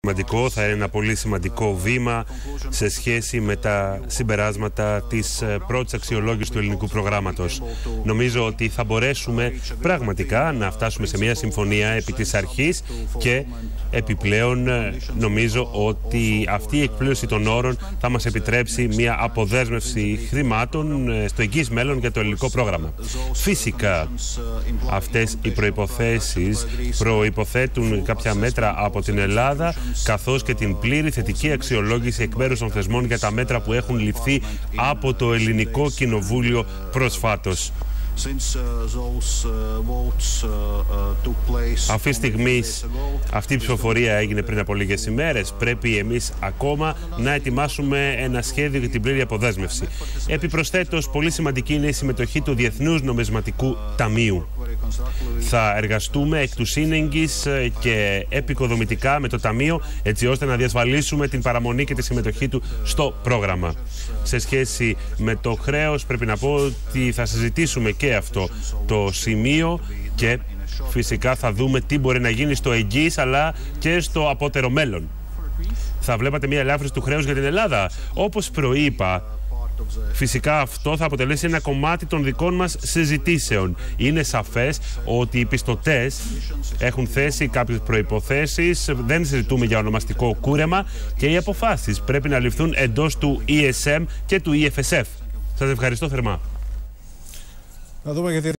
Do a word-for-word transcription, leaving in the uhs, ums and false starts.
Σημαντικό, θα είναι ένα πολύ σημαντικό βήμα σε σχέση με τα συμπεράσματα της πρώτης αξιολόγησης του ελληνικού προγράμματος. Νομίζω ότι θα μπορέσουμε πραγματικά να φτάσουμε σε μια συμφωνία επί της αρχής και επιπλέον νομίζω ότι αυτή η εκπλήρωση των όρων θα μας επιτρέψει μια αποδέσμευση χρημάτων στο εγγύς μέλλον για το ελληνικό πρόγραμμα. Φυσικά αυτές οι προϋποθέσεις προϋποθέτουν κάποια μέτρα από την Ελλάδα, καθώς και την πλήρη θετική αξιολόγηση εκ μέρους των θεσμών για τα μέτρα που έχουν ληφθεί από το Ελληνικό Κοινοβούλιο προσφάτως. Αυτή τη στιγμή αυτή η ψηφοφορία έγινε πριν από λίγες ημέρες. Πρέπει εμείς ακόμα να ετοιμάσουμε ένα σχέδιο για την πλήρη αποδέσμευση. Επιπροσθέτως, πολύ σημαντική είναι η συμμετοχή του Διεθνούς Νομισματικού Ταμείου. Θα εργαστούμε εκ του σύνεγγυς και επικοδομητικά με το Ταμείο, έτσι ώστε να διασφαλίσουμε την παραμονή και τη συμμετοχή του στο πρόγραμμα. Σε σχέση με το χρέος, πρέπει να πω ότι θα συζητήσουμε και αυτό το σημείο και φυσικά θα δούμε τι μπορεί να γίνει στο εγγύς αλλά και στο απότερο μέλλον. Θα βλέπατε μια ελάφρυνση του χρέους για την Ελλάδα. Όπως προείπα, φυσικά αυτό θα αποτελέσει ένα κομμάτι των δικών μας συζητήσεων. Είναι σαφές ότι οι πιστωτές έχουν θέσει κάποιες προϋποθέσεις, δεν συζητούμε για ονομαστικό κούρεμα και οι αποφάσεις πρέπει να ληφθούν εντός του ι ες εμ και του ι εφ ες εφ. Σας ευχαριστώ θερμά. Να δούμε γιατί